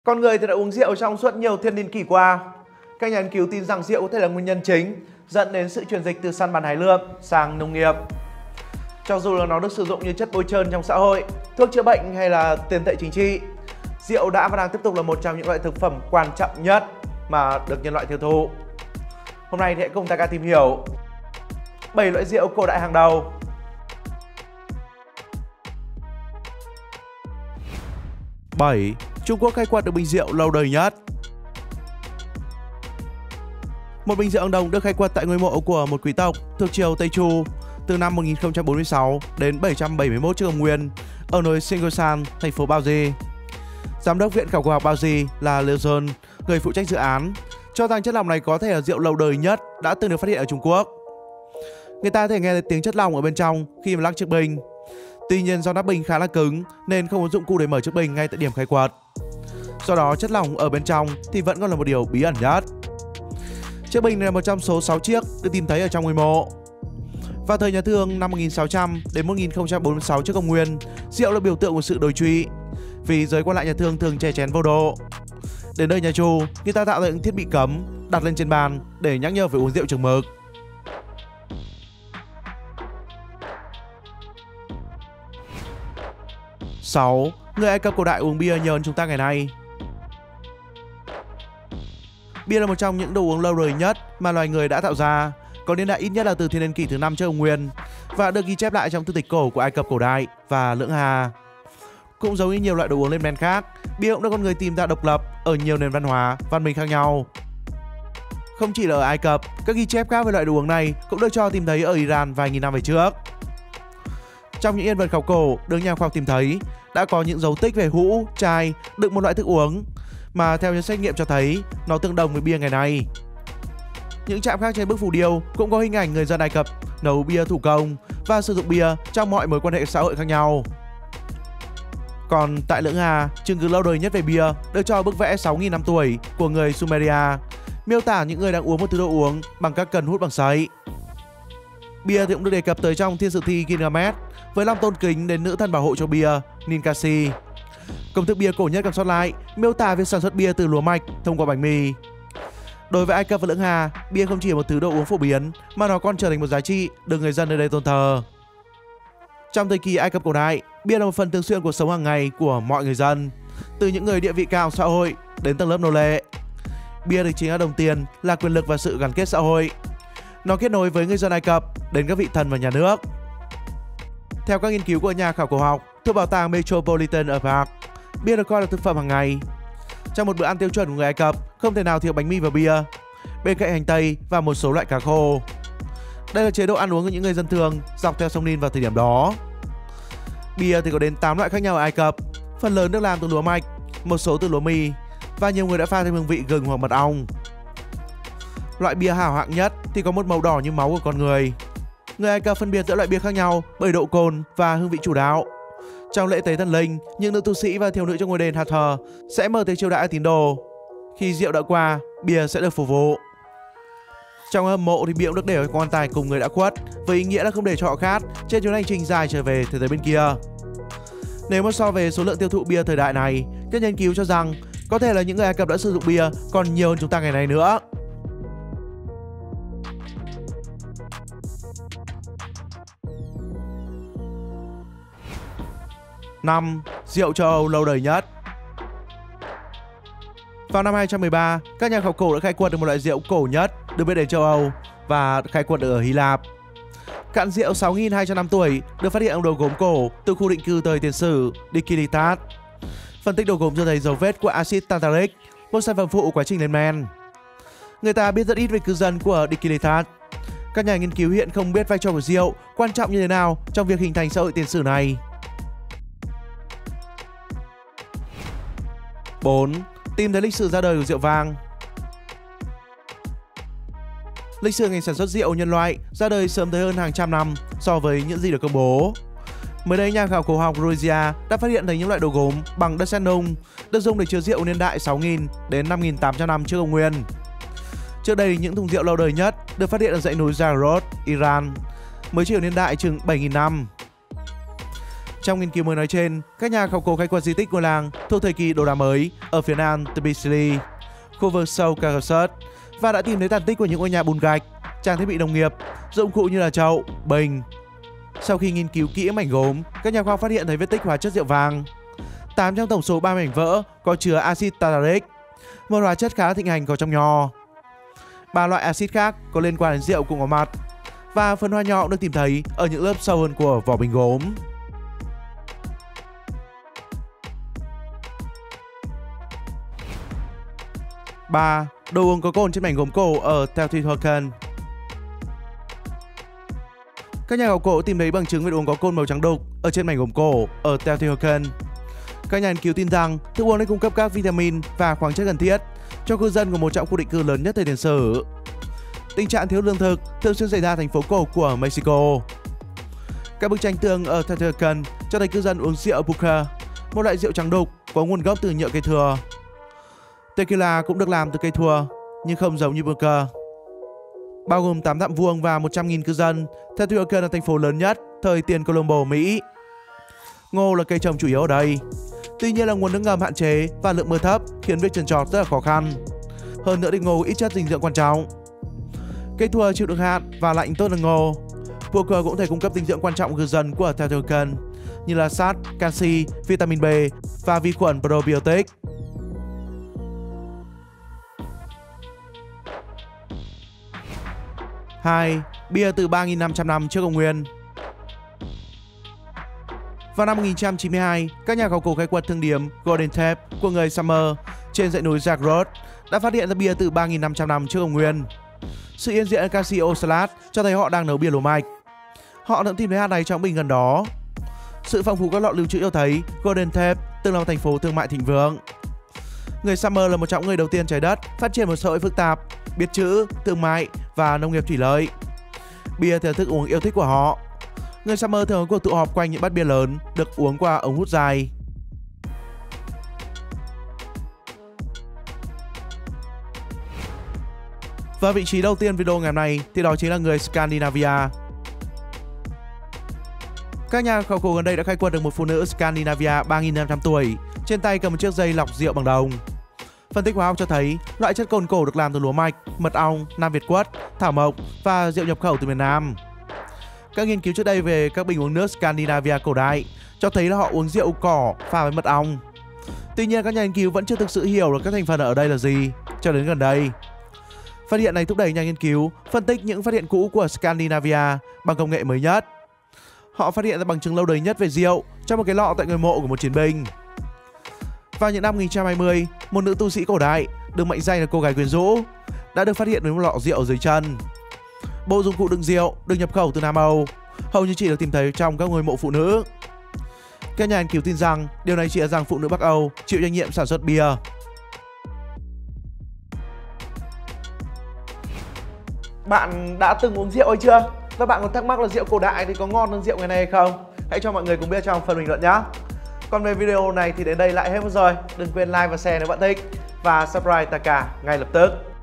Con người thì đã uống rượu trong suốt nhiều thiên niên kỷ qua. Các nhà nghiên cứu tin rằng rượu có thể là nguyên nhân chính dẫn đến sự chuyển dịch từ săn bắn hái lượm sang nông nghiệp. Cho dù là nó được sử dụng như chất bôi trơn trong xã hội, thuốc chữa bệnh hay là tiền tệ chính trị, rượu đã và đang tiếp tục là một trong những loại thực phẩm quan trọng nhất mà được nhân loại tiêu thụ. Hôm nay thì hãy cùng ta tìm hiểu 7 loại rượu cổ đại hàng đầu. 7. Trung Quốc khai quật được bình rượu lâu đời nhất. Một bình rượu Ấn Đồng được khai quật tại ngôi mộ của một quý tộc thuộc triều Tây Chu từ năm 1046 đến 771 trước công nguyên ở núi Singoshan, thành phố Baoji. Giám đốc Viện Khảo cổ học Baoji là Liu Zhen, người phụ trách dự án, cho rằng chất lỏng này có thể là rượu lâu đời nhất đã từng được phát hiện ở Trung Quốc. Người ta có thể nghe thấy tiếng chất lỏng ở bên trong khi mà lắc chiếc bình. Tuy nhiên do nắp bình khá là cứng nên không có dụng cụ để mở chiếc bình ngay tại điểm khai quật. Do đó chất lỏng ở bên trong thì vẫn còn là một điều bí ẩn nhất. Chiếc bình này là một trong số 6 chiếc được tìm thấy ở trong ngôi mộ. Vào thời nhà Thương năm 1600 đến 1046 trước công nguyên, rượu là biểu tượng của sự đồi trụy, vì giới quan lại nhà Thương thường chè chén vô độ. Đến đời nhà Chu, người ta tạo ra những thiết bị cấm đặt lên trên bàn để nhắc nhở phải uống rượu chừng mực. 6. Người Ai Cập cổ đại uống bia nhiều hơn chúng ta ngày nay. Bia là một trong những đồ uống lâu đời nhất mà loài người đã tạo ra, có niên đại ít nhất là từ thiên niên kỷ thứ 5 trước công nguyên và được ghi chép lại trong thư tịch cổ của Ai Cập cổ đại và Lưỡng Hà. Cũng giống như nhiều loại đồ uống lên men khác, bia cũng được con người tìm ra độc lập ở nhiều nền văn hóa, văn minh khác nhau. Không chỉ là ở Ai Cập, các ghi chép khác về loại đồ uống này cũng được cho tìm thấy ở Iran vài nghìn năm về trước. Trong những hiện vật khảo cổ được nhà khoa học tìm thấy, đã có những dấu tích về hũ, chai đựng một loại thức uống mà theo những xét nghiệm cho thấy nó tương đồng với bia ngày nay. Những trạm khác trên bức phù điêu cũng có hình ảnh người dân Ai Cập nấu bia thủ công và sử dụng bia trong mọi mối quan hệ xã hội khác nhau. Còn tại Lưỡng Hà, chứng cứ lâu đời nhất về bia được cho bức vẽ 6.000 năm tuổi của người Sumeria, miêu tả những người đang uống một thứ đồ uống bằng các cần hút bằng sấy. Bia thì cũng được đề cập tới trong Thiên Sử Thi Gilgamesh với lòng tôn kính đến nữ thần bảo hộ cho bia Ninkasi. Công thức bia cổ nhất còn sót lại miêu tả việc sản xuất bia từ lúa mạch thông qua bánh mì. Đối với Ai Cập và Lưỡng Hà, bia không chỉ là một thứ đồ uống phổ biến mà nó còn trở thành một giá trị được người dân nơi đây tôn thờ. Trong thời kỳ Ai Cập cổ đại, bia là một phần thường xuyên cuộc sống hàng ngày của mọi người dân, từ những người địa vị cao xã hội đến tầng lớp nô lệ. Bia được chính là đồng tiền, là quyền lực và sự gắn kết xã hội. Nó kết nối với người dân Ai Cập đến các vị thần và nhà nước. Theo các nghiên cứu của nhà khảo cổ học thuộc bảo tàng Metropolitan ở Prague, bia được coi là thực phẩm hàng ngày. Trong một bữa ăn tiêu chuẩn của người Ai Cập, không thể nào thiếu bánh mì và bia, bên cạnh hành tây và một số loại cá khô. Đây là chế độ ăn uống của những người dân thường dọc theo sông Nin vào thời điểm đó. Bia thì có đến 8 loại khác nhau ở Ai Cập, phần lớn được làm từ lúa mạch, một số từ lúa mì và nhiều người đã pha thêm hương vị gừng hoặc mật ong. Loại bia hảo hạng nhất thì có một màu đỏ như máu của con người. Người Ai Cập phân biệt giữa loại bia khác nhau bởi độ cồn và hương vị chủ đạo. Trong lễ tế thần linh, những nữ tu sĩ và thiếu nữ trong ngôi đền Hathor sẽ mở tiệc chiêu đãi tín đồ. Khi rượu đã qua, bia sẽ được phục vụ. Trong hầm mộ thì bia cũng được để ở quan tài cùng người đã khuất, với ý nghĩa là không để cho họ khát trên chuyến hành trình dài trở về thế giới bên kia. Nếu mà so về số lượng tiêu thụ bia thời đại này, các nghiên cứu cho rằng có thể là những người Ai Cập đã sử dụng bia còn nhiều hơn chúng ta ngày nay nữa. 5. Rượu châu Âu lâu đời nhất. Vào năm 213, các nhà khảo cổ đã khai quật được một loại rượu cổ nhất được biết đến châu Âu và khai quật ở Hy Lạp. Cạn rượu 6.200 năm tuổi được phát hiện ở đồ gốm cổ từ khu định cư thời tiền sử Dikilitas. Phân tích đồ gốm cho thấy dấu vết của axit tartaric, một sản phẩm phụ của quá trình lên men. Người ta biết rất ít về cư dân của Dikilitas. Các nhà nghiên cứu hiện không biết vai trò của rượu quan trọng như thế nào trong việc hình thành xã hội tiền sử này. 4. Tìm thấy lịch sử ra đời của rượu vang. Lịch sử ngành sản xuất rượu nhân loại ra đời sớm tới hơn hàng trăm năm so với những gì được công bố. Mới đây, nhà khảo cổ học Georgia đã phát hiện thấy những loại đồ gốm bằng đất sét nung được dùng để chứa rượu niên đại 6.000 đến 5.800 năm trước công nguyên. Trước đây, những thùng rượu lâu đời nhất được phát hiện ở dãy núi Zagros, Iran, mới chỉ ở niên đại chừng 7.000 năm. Trong nghiên cứu mới nói trên, các nhà khảo cổ khai quật di tích ngôi làng thuộc thời kỳ Đồ đá mới ở phía nam Tbilisi, khu vực sâu Caucasus, và đã tìm thấy tàn tích của những ngôi nhà bùn gạch, trang thiết bị nông nghiệp, dụng cụ như là chậu, bình. Sau khi nghiên cứu kỹ mảnh gốm, các nhà khoa học phát hiện thấy vết tích hóa chất rượu vàng. 8 trong tổng số 3 mảnh vỡ có chứa axit tartaric, một hóa chất khá là thịnh hành có trong nho. 3 loại axit khác có liên quan đến rượu cũng có mặt, và phần hoa nho được tìm thấy ở những lớp sâu hơn của vỏ bình gốm. 3. Đồ uống có cồn trên mảnh gốm cổ ở Teotihuacan. Các nhà khảo cổ tìm thấy bằng chứng về đồ uống có cồn màu trắng đục ở trên mảnh gốm cổ ở Teotihuacan. Các nhà nghiên cứu tin rằng thức uống này cung cấp các vitamin và khoáng chất cần thiết cho cư dân của một trong khu định cư lớn nhất thời tiền sử. Tình trạng thiếu lương thực thường xuyên xảy ra thành phố cổ của Mexico. Các bức tranh tường ở Teotihuacan cho thấy cư dân uống rượu Puca, một loại rượu trắng đục có nguồn gốc từ nhựa cây thưa. Tequila cũng được làm từ cây thua, nhưng không giống như Puca. Bao gồm 8 dặm vuông và 100.000 cư dân, Teotihuacan là thành phố lớn nhất thời tiền Colombo, Mỹ. Ngô là cây trồng chủ yếu ở đây. Tuy nhiên là nguồn nước ngầm hạn chế và lượng mưa thấp khiến việc trồng trọt rất là khó khăn. Hơn nữa thì ngô ít chất dinh dưỡng quan trọng. Cây thua chịu được hạn và lạnh tốt hơn ngô. Puca cũng thể cung cấp dinh dưỡng quan trọng cư dân của Teotihuacan như là sắt, canxi, vitamin B và vi khuẩn probiotic. 2. Bia từ 3.500 năm trước công nguyên. Vào năm 1992, các nhà khảo cổ khai quật thương điếm Golden Tape của người Sumer trên dãy núi Zagros đã phát hiện ra bia từ 3.500 năm trước công nguyên. Sự hiện diện canxi oxalat cho thấy họ đang nấu bia lúa mạch. Họ đã tìm thấy hạt này trong bình gần đó. Sự phong phú các lọ lưu trữ cho thấy Golden Tape từng là một thành phố thương mại thịnh vượng. Người Sumer là một trong người đầu tiên trái đất phát triển một xã hội phức tạp, biết chữ, thương mại và nông nghiệp thủy lợi. Bia là thức uống yêu thích của họ. Người Sumer thường có cuộc tụ họp quanh những bát bia lớn được uống qua ống hút dài. Và vị trí đầu tiên video ngày hôm nay thì đó chính là người Scandinavia. Các nhà khảo cổ gần đây đã khai quật được một phụ nữ Scandinavia 3.500 tuổi, trên tay cầm một chiếc dây lọc rượu bằng đồng. Phân tích hóa học cho thấy loại chất cồn cổ được làm từ lúa mạch, mật ong, nam Việt quất, thảo mộc và rượu nhập khẩu từ miền Nam. Các nghiên cứu trước đây về các bình uống nước Scandinavia cổ đại cho thấy là họ uống rượu cỏ pha với mật ong. Tuy nhiên các nhà nghiên cứu vẫn chưa thực sự hiểu được các thành phần ở đây là gì cho đến gần đây. Phát hiện này thúc đẩy nhà nghiên cứu phân tích những phát hiện cũ của Scandinavia bằng công nghệ mới nhất. Họ phát hiện ra bằng chứng lâu đời nhất về rượu trong một cái lọ tại ngôi mộ của một chiến binh. Vào những năm 1920, một nữ tu sĩ cổ đại được mệnh danh là cô gái quyến rũ đã được phát hiện với một lọ rượu ở dưới chân. Bộ dụng cụ đựng rượu được nhập khẩu từ Nam Âu, hầu như chỉ được tìm thấy trong các ngôi mộ phụ nữ. Các nhà nghiên cứu tin rằng điều này chỉ là rằng phụ nữ Bắc Âu chịu trách nhiệm sản xuất bia. Bạn đã từng uống rượu hay chưa? Và bạn có thắc mắc là rượu cổ đại thì có ngon hơn rượu ngày nay hay không? Hãy cho mọi người cùng biết trong phần bình luận nhé. Còn về video này thì đến đây lại hết rồi. Đừng quên like và share nếu bạn thích. Và subscribe Taka ngay lập tức.